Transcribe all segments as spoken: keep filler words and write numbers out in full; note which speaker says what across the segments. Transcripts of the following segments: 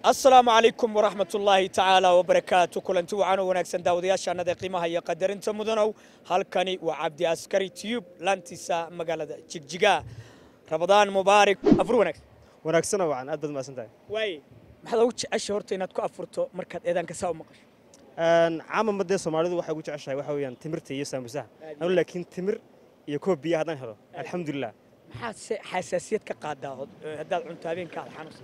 Speaker 1: السلام عليكم ورحمة الله تعالى وبركاته. كلنتي وعنا ونكسن داودياش أنا دقيمة هي قدرين تمدنو هالكني وعبد عسكري تيوب لانتسا مقالة جيجا رمضان مبارك أفرونك
Speaker 2: ونكسنا وعن أدب ما سنتين.
Speaker 1: واي محلا وش أشهر تينات كأفرتو مركز إذا كساو مقش.
Speaker 2: أن عام مدة سومالي وحنا وش عشاء وحويان تمر تيجي مساء. أقول لك إن تمر يكون بيا هذا هذا. الحمد لله.
Speaker 1: حس حساسية كقادة هذا العنتابين كالحنوس.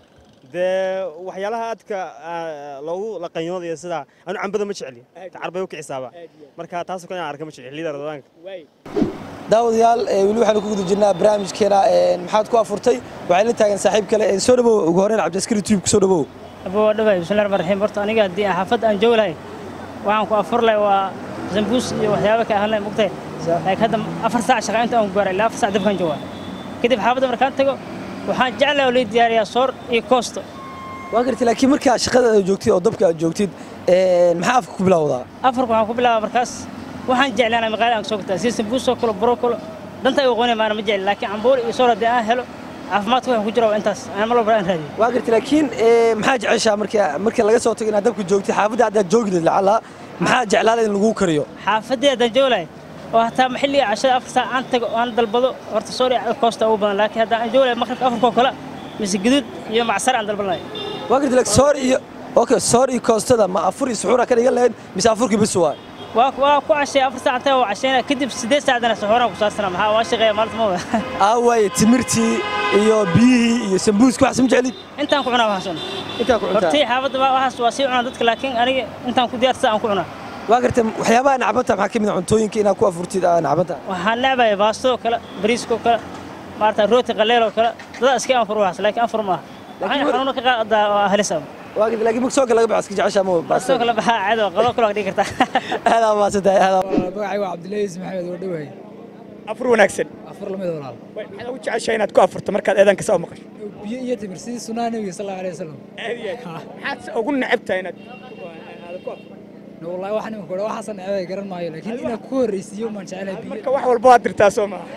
Speaker 2: ده وحيالها أدك لو لقيناه ذي سدا أنا عم بدو مشعلي تعربي وكي حسابه مركها تاسو كنا عارك مشعلي ده رضوانك
Speaker 3: داوديال weli waxaan ku guda jirnaa barnaamijkeena maxaad ku afurtay waxaan la taagan saaxiib kale soo dhawow ugu horeen Cabdi Askari Tube soo dhawow
Speaker 4: abo dhawaay bismillaahir rahmaanir rahiim horta aniga hadii xaafad aan jooglahay waxaan ku afur lay waa zambuus iyo waxyaabo ka ahaan lay mugtay laakiin hadda afar saac shaqo inta aan gaaray ilaa afar saac dabkan jooga kadib xaafadda markaan tago waxaan jeclahay oo la diyaariyaa soor iyo koosto
Speaker 3: waa gartay laakiin marka shaqada aad joogtid oo dabka aad joogtid ee maxaa afka ku bilowdaa
Speaker 4: afarku waxaan ku bilaabaa markaas waxaan jeclahay magaalada aan soo gtaa si sambuus oo kale brokolo danta ay qoonay maana ma jecel laakiin ambool iyo soor hadii aan helo caafimaadku waxaan ku jiro intaas aan mal walba aan raadiyo
Speaker 3: waa gartay laakiin ee maxaa jeceshaa marka marka laga soo tago inaad dabka joogtid xaafadda aad joogtid lacala maxaa jeclaada in lagu kariyo
Speaker 4: xaafadda aad jooglahay oo hataa maxilli cashada afar saac aan tago aan dalbado horta soor iyo koosto ugu badan laakiin hadda aan jooglahay maqribka afarko kale mise gudud iyo macsar aan dalbanay
Speaker 3: waa gartay laakiin soor iyo okay soor iyo koostada ma afur iyo suxuura ka dhigan lahayd mise afurkii bis waa
Speaker 4: waa ku cashay afar saac oo cashayna kadib siddeed saacadana suxuuraan ku saarsanaa maxaa waa shaqeeya maalinta ma wada
Speaker 3: aaway timirtii iyo biyihii iyo sambuuska wax sum jeclid
Speaker 4: intaan ku cunaa waxaan
Speaker 3: intaan ku cunaa
Speaker 4: hortay xaafadda waxaas waa sii cunaa dadka laakiin aniga intaan ku diyaarsan aan ku cunaa
Speaker 3: waa gartay waxyaabaha nacbanta maxaa kamid ah cuntooyinka inaad ku afurtid aan nacbanta
Speaker 4: waxaan nacbay baasto kale bariisko kale maarta rooti qaleelo kale dad iska aan furwaas laakiin afur ma waxaan xanuuna ka qaadaa halis waa gid laakiin mugsoonka laga baxas ka jecesha ma baasto kale baxaa caado qado kale dhigi kartaa
Speaker 3: hada ma saday hada
Speaker 5: magacay waa Cabdileys Maxamed oo dhawaay
Speaker 1: afur wanaagsan
Speaker 5: afur lamid walaal
Speaker 1: maxaa u jeceshaa inaad ku afurto markaad eedan ka soo maqasho
Speaker 5: biyo iyo timir sidii sunnah nabiga sallallahu alayhi wasallam
Speaker 1: maxaad ugu nacabtaa inaad aad ku afurto
Speaker 5: no wallahi waxaan ku qoraa waxaan nacabay garan maayo laakiin inaad ku horeysiyo ma jecelahay biyo
Speaker 1: marka wax walba waad dirtaa soo ma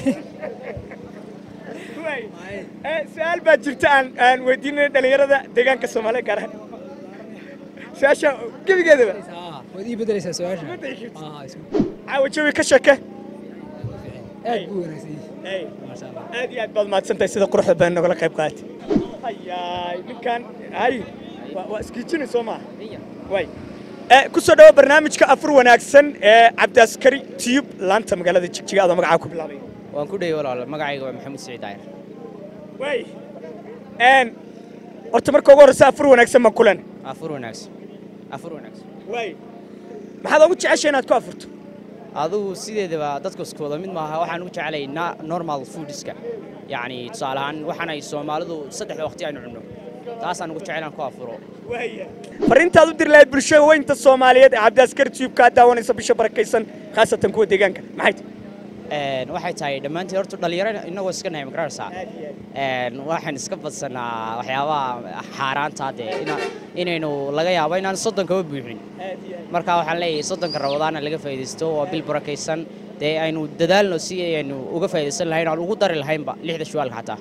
Speaker 1: سؤال باجرت عن عن ودينا دليرة دجان كسومالي كاره ساشا كيف كذا بقى؟
Speaker 5: آه ودي بدل يسوي سؤال آه اسمه
Speaker 1: عاود شوي كشكة
Speaker 5: أي بورسي
Speaker 1: أي ما شاء الله هذه بعد ما تسنت يصير قروح بين نقول لك يبقى أيا مكان هاي واسكيتشني سوما واي كسر ده برنامج كأفر وناكسن عبد عسكري تيوب لانت مقالة تشجع هذا مقعد كبلابي
Speaker 6: waan ku dheeyay walaal magacayga waa Maxamed Saciid Ayr
Speaker 1: way een horta marka ugu horeysa afur wanaagsan ma kulan
Speaker 6: afur wanaagsan afur wanaagsan
Speaker 1: way maxaad ugu jeceshay inaad ku afurto
Speaker 6: adigu sideedaba dadku isku wada mid maaha waxaan ugu jeclay normal foodiska yaani tusaalahan waxaan ay Soomaalidu saddex waqti aynu cunno taasaan ugu jeclaan ku afuro
Speaker 1: way fariintaad u dir lahayd bulshada weynta Soomaaliyeed ee Cabdi Askari Tube ka daawanaysa bisha barakeysan khaasatan kuwa deegaanka maxay
Speaker 6: een waxay tahay dhamaantii horta dhalinyarada inagoo iska nahay magaraysaa een waxaan iska badsanaa waxyaabaha xaaraanta ah ina inaynu laga yaabo inaan soddon ka buuxin marka waxaan leeyahay soddon ka Ramadaan laga faa'iideysto oo bil barakeysan ee aynu dadaalno si aynu uga faa'iideysan lahayn oo ugu dari lahaynba lixda shawal xataa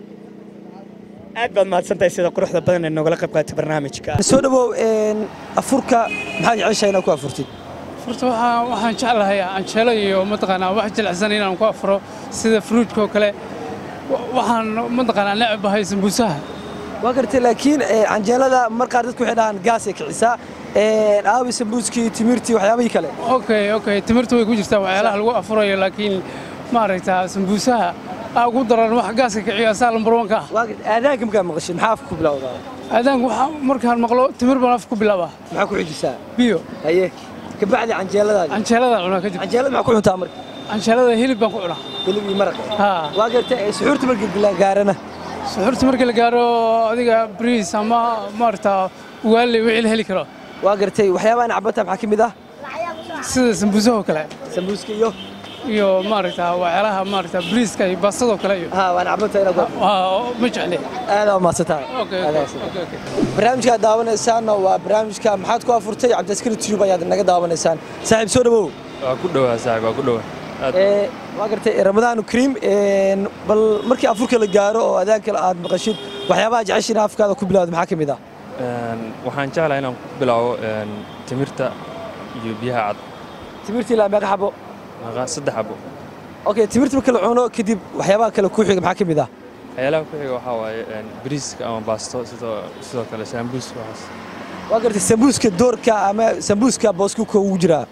Speaker 1: aad baad mahadsantahay sida quruxda badan ee nogala qayb qaatay barnaamijka
Speaker 3: soo dhawow een afurka maxaa jeceshay inaad ku afurtid
Speaker 7: فرت وح وحن شعله هي عن شلة ومنطقنا واحد الحسنين عن كفره سيد فروج كوكله وحن منطقنا لعب هاي سمبوسها
Speaker 3: وقرت لكن عن جلده مرقا dadku waxay dhahan gaas ay kicisa ee aabi sambuuski timirti waxyaabo kale
Speaker 7: okay okay timirtu way ku jirtaa waxyaalaha lagu afurayo laakiin ma aragtaa sambuusaha ugu daran wax gaas ka kiciya saalan barwanka
Speaker 3: waqti aadaanka markaa maqashin maxaa afku bilowdaa
Speaker 7: aadaanka waxa markaan maqlo timir baan afku bilaabaa
Speaker 3: maxaa ku xijisaa
Speaker 7: biyo
Speaker 3: haye كبعد عن جلده
Speaker 7: عن جلده عنا كذب
Speaker 3: عن جلده ما كنت أمر
Speaker 7: عن جلده هيل بنكو عنا
Speaker 3: هيل بمرق
Speaker 7: ها
Speaker 3: واقرت سحورت مرق الجارنا
Speaker 7: سحورت مرق الجارو هذيك بريس أما مرتا وقال لي وعيل هيل كرا
Speaker 3: واقرت وحيوان عبتها بحكي ذا
Speaker 7: سمبوزه كلا
Speaker 3: سمبوزكي يو
Speaker 7: يو مرتا وعلها مرتا بريس كي بصدق كلا يو
Speaker 3: ها وأنا عبتها إلى قبل
Speaker 7: ها مجعلي
Speaker 3: أنا ما ستار
Speaker 7: أوكي أوكي أوكي
Speaker 3: برنامج كذا داون إنسان وبرنامج كذا محط كوا فرتي عبد السكر تيوب يا دنا كذا داون إنسان صاحب سودا بو
Speaker 8: كله صاحب كله
Speaker 3: إيه وقرت رمضان وكريم بل مركي أفرك الجارو وأذاك الآد مقشيد وحيابا جعشنا أفكار كل بلاد محاكم إذا
Speaker 8: waxaan jeclahay inaan ku bilaabo timirta iyo biyaha cad
Speaker 3: timirtii la meeqa xabo
Speaker 8: maqa saddex xabo
Speaker 3: okay timirta marka la cuno kadib waxyaabaha kale ku xiga maxaa ka mid ah
Speaker 8: waxyaalaha ku xiga waxaa waaye bariiska ama baasto sidoo sidoo kale sambuus waxaas
Speaker 3: waa gartay sambuuska doorka ama sambuuska boosku ku ugu jira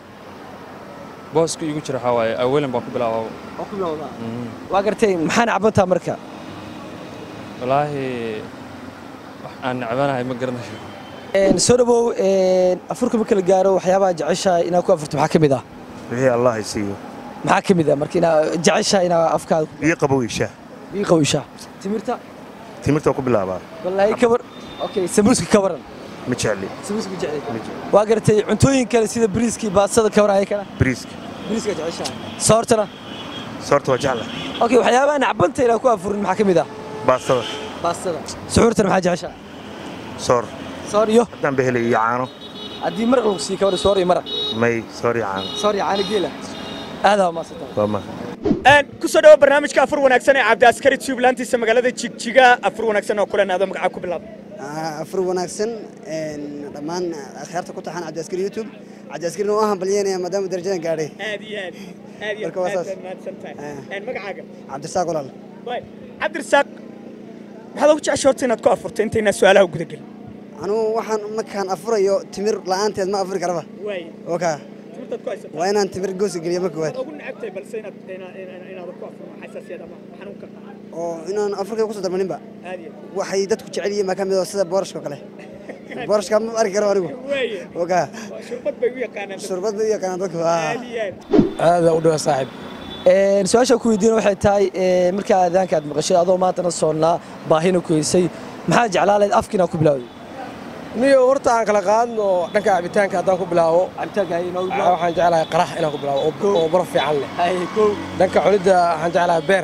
Speaker 8: boosku igu jira waxaa waaye awalan baan ku bilaabaa
Speaker 3: waa ku bilaabaa waa gartay maxaan cabantaa marka
Speaker 8: wallaahi wax aan cabanahay ma garanayo
Speaker 3: een soo dhawow een afurka marka la gaaro waxyaabaha jeceshahay inaad ku afurto maxaa ka mid ah
Speaker 9: wixii allah ay siiyo
Speaker 3: maxaa ka mid ah marka inaad jeceshahay inaad afkaada
Speaker 9: biyo qabowisha
Speaker 3: biyo qabowisha timirta
Speaker 9: timirta ku bilaabaa
Speaker 3: wallahi kabar okay sambuuska kabaran
Speaker 9: ma jecli
Speaker 3: sambuuska jecli waa gartay cuntooyin kale sida bariiska iyo baastada kabaran ay kala
Speaker 9: bariiska
Speaker 3: bariiska jeceshahay soortana
Speaker 9: soorta waa jecla
Speaker 3: okay waxyaabaha nacbanta inaad ku afurin maxaa ka mid ah
Speaker 9: baastada
Speaker 3: baastada suxuurtana maxaa jeceshahay
Speaker 9: soor
Speaker 3: soor iyo
Speaker 9: dan beheli iyo caano
Speaker 3: haddii maraq lagu sii kabar soor iyo maraq
Speaker 9: may soor iyo caano
Speaker 3: soor iyo caano geela aadaa ma sata
Speaker 9: waa ma
Speaker 1: aan ku soo dhawo barnaamijka afur wanaagsan ee Cabdi Askari Tube laantiisa magaalada Jigjiga afur wanaagsan oo kulanado magaca ku bilaab
Speaker 10: afur wanaagsan een dhamaan akhirta ku taxan Cabdi Askari YouTube Cabdi Askari oo ahan balyeynaya maadaama darajadan gaaray
Speaker 1: aad iyo aad aad iyo aad maadsantahay een magacaaga
Speaker 10: Cabdi Saaq walaal
Speaker 1: way Cabdi Saaq maxaad ugu jeceshahay inaad ku afurto intayna su'aalaha guda gal
Speaker 10: anu waxaan markaan afurayo timir la'aanteed ma afuri karaba
Speaker 1: way
Speaker 10: oka waa inaan timir goos geliyo marka waad
Speaker 1: ugu nacabtay balse inaad inaad ku afurto xasaasiyad ama xanuunka
Speaker 10: oo inaan afurka ku soo darmaninba
Speaker 1: aad iyo
Speaker 10: waxay dadku jecel yihiin ma kamid ah sida boorashka kale boorashka ma arki karo anigu oka
Speaker 1: shurbad bay u yaqaanaan
Speaker 10: shurbad bay u yaqaanaan dadku
Speaker 1: aad iyo
Speaker 3: aad u dhaw saaxib een su'aasha ku weydiin waxay tahay marka aadaanka aad maqashay adoo maanta soonnaa baahina ku heysay maxaa jeclaaleed afkiina ku bilaaway
Speaker 11: niyo horta aan kala qaadno dhanka cabitaanka haddaan ku bilaabo
Speaker 3: cabitaanka ay inoo bilaabo
Speaker 11: waxaan jeclahay qarax inaan ku bilaabo oo baraf fiican leh
Speaker 3: ay koow
Speaker 11: dhanka cunida waxaan jeclahay beer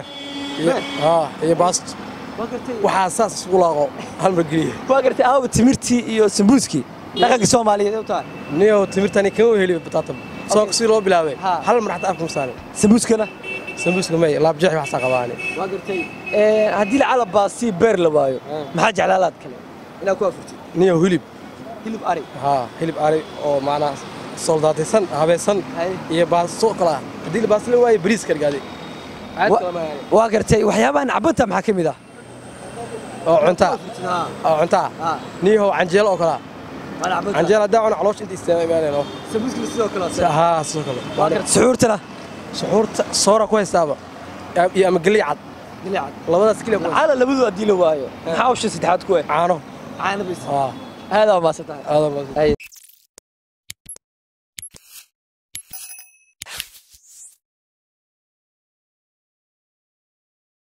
Speaker 11: ها iyo baast waxa saas isku laaqo hal mar galiye
Speaker 3: waa gartay aaw timirtii iyo sambuuski dhaqanka Soomaaliyeed u tahay
Speaker 11: niyo timirtani ka heli bataatam soo si loo bilaabay hal mar xataa afku saaray
Speaker 3: sambuuskana
Speaker 11: sambuuska may laab jeex wax saqabaani
Speaker 3: waa gartay ee hadii la cala baasti beer la waayo maxaa jeclaalaad kale ina ku afurtid
Speaker 11: niyo hilib
Speaker 3: hilib ari
Speaker 11: ha hilib ari oo macna soldaatisan habeesan iyo baasto kala hadii la baasti la waayo bariis kargaadi
Speaker 3: waa gartay waxyaabaha nacbanta maxaa kamid ah
Speaker 11: oo cunta oo cunta niyo canjeel oo kala canjeel hadaa cuna caloosh inta isticmaalayno
Speaker 3: sambuuska sidoo kale
Speaker 11: ha sidoo kale
Speaker 3: waa gartay suxuurtana
Speaker 11: suxuurta soora ku haystaaba iyo ama gali cad
Speaker 3: gali cad
Speaker 11: labadaas kaliya
Speaker 3: ala labadu hadii la waayo maxaa u shan saddexaad ku ah
Speaker 11: caano
Speaker 3: caano bis ah هذا ما ستاه
Speaker 11: هذا ما